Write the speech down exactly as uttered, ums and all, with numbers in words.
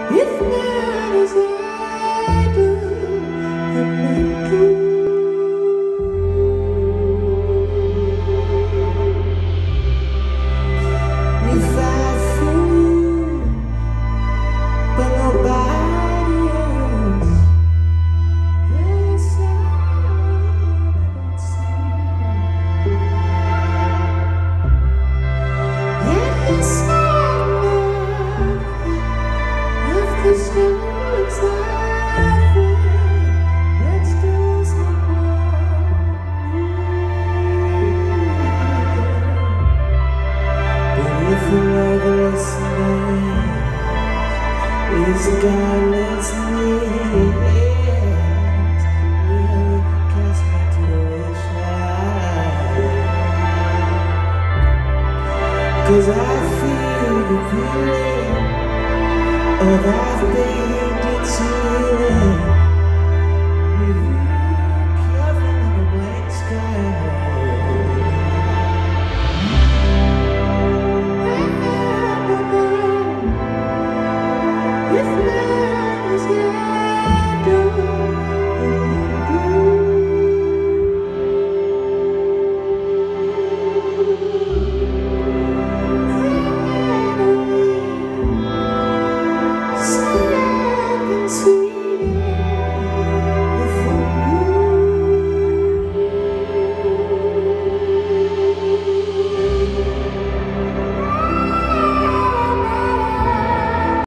If not as I do, I'm not true. If I feel, but nobody else, yes, I don't see. Yet yes, I love if the stones I feel, let's just not but if a loveless man is a godless man, really cast me to the side. 'Cause I feel the feeling of I've been to